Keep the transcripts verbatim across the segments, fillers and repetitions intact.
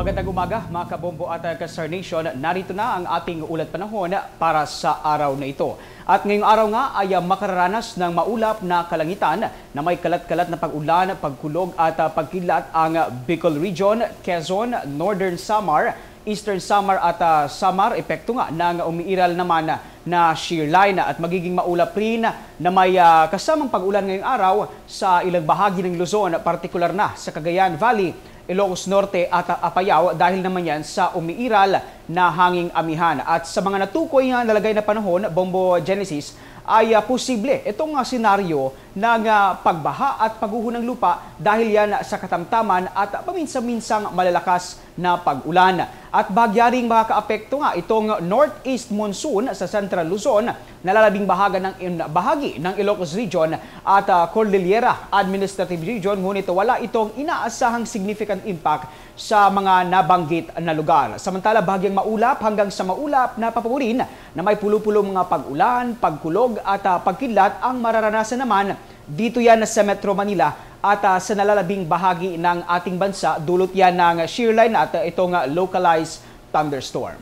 Magandang umaga mga kabombo at ka-Star Nation. Narito na ang ating ulat panahon para sa araw na ito. At ngayong araw nga ay makararanas ng maulap na kalangitan na may kalat-kalat na pag-ulan, pagkulog at pagkilat ang Bicol Region, Quezon, Northern Samar, Eastern Samar at uh, Samar, epekto nga ng umiiral naman na shear line at magiging maulap rin na may uh, kasamang pag-ulan ngayong araw sa ilang bahagi ng Luzon, partikular na sa Cagayan Valley, Ilocos Norte at Apayao dahil naman yan sa umiiral na hanging amihan. At sa mga natukoy nga nalagay na panahon, Bombo Genesis, ay uh, posible itong uh, senaryo ng uh, pagbaha at pagguho ng lupa dahil yan sa katamtaman at paminsan-minsang malalakas na pag-ulan. At bagyaring makakaapekto nga itong northeast monsoon sa Central Luzon, nalalabing bahagi ng, bahagi ng Ilocos Region at uh, Cordillera Administrative Region, ngunit wala itong inaasahang significant impact sa mga nabanggit na lugar. Samantala, bahagyang maulap hanggang sa maulap na papagurin na may pulo-pulong mga pag-ulan, pagkulog at uh, pagkidlat ang mararanasan naman dito yan sa Metro Manila at uh, sa nalalabing bahagi ng ating bansa, dulot yan ng shear line at uh, itong uh, localized thunderstorm.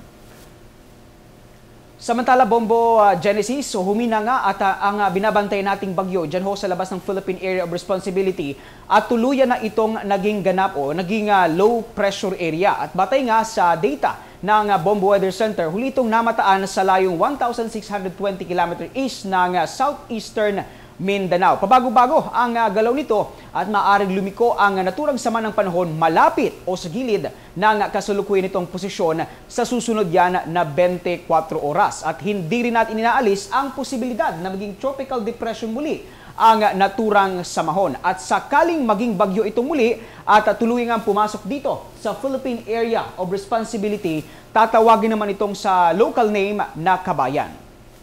Samantala, Bombo uh, Genesis, so humina nga at uh, ang uh, binabantay nating bagyo dyan ho sa labas ng Philippine Area of Responsibility at tuluyan na itong naging ganap o naging uh, low pressure area. At batay nga sa data ng uh, Bombo Weather Center, huli itong namataan sa layong one thousand six hundred twenty kilometers east ng uh, southeastern Mindanao. Pabago-bago ang uh, galaw nito at maaaring lumiko ang uh, naturang sama ng panahon malapit o sa gilid ng uh, kasalukuyan nitong posisyon sa susunod yan na twenty-four oras. At hindi rin natin inaalis ang posibilidad na maging tropical depression muli ang uh, naturang samahon. At sakaling maging bagyo itong muli at uh, tuluyan nga pumasok dito sa Philippine Area of Responsibility, tatawagin naman itong sa local name na Kabayan.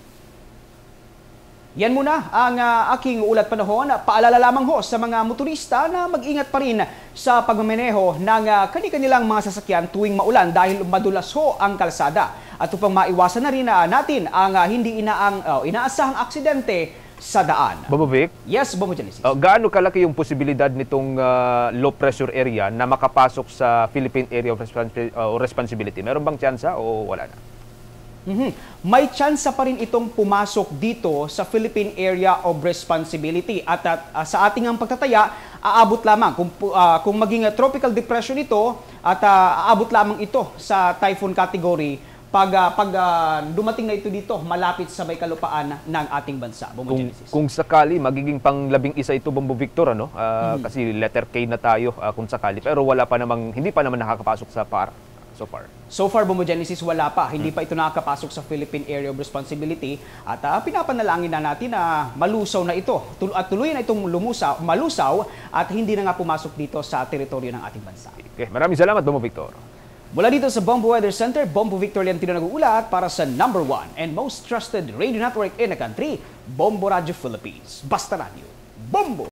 Yan muna ang uh, aking ulat panahon. Paalala lamang ho sa mga motorista na mag-ingat pa rin sa pagmamaneho ng uh, kani-kanilang mga sasakyan tuwing maulan dahil madulas ho ang kalsada. At upang maiwasan na rin uh, natin ang uh, hindi inaang, uh, inaasahang aksidente sa daan. Bombo Vic? Yes, Bombo Genesis. Uh, gaano kalaki yung posibilidad nitong uh, low pressure area na makapasok sa Philippine Area of Responsi- uh, Responsibility? Meron bang tsansa o wala na? Mm-hmm. May tsansa pa rin itong pumasok dito sa Philippine Area of Responsibility at, at uh, sa ating ang pagtataya, aabot lamang kung, uh, kung maging uh, tropical depression ito at uh, aabot lamang ito sa typhoon category pag, uh, pag uh, dumating na ito dito malapit sa may kalupaan ng ating bansa. Bombo Kung, Genesis. kung sakali, magiging pang labing isa ito, Bombo Victor, ano? Uh, mm-hmm. Kasi letter K na tayo uh, kung sakali. Pero wala pa namang, hindi pa naman nakakapasok sa par. So far. So far, Bombo Genesis, wala pa. Hindi pa ito nakakapasok sa Philippine Area of Responsibility at uh, pinapanalangin na natin na malusaw na ito at tuloy na itong lumusaw, malusaw at hindi na nga pumasok dito sa teritoryo ng ating bansa. Okay. Maraming salamat, Bombo Victor. Mula dito sa Bombo Weather Center, Bombo Victor Leantino nag-uulat para sa number one and most trusted radio network in the country, Bombo Radio Philippines. Basta Radio. Bombo!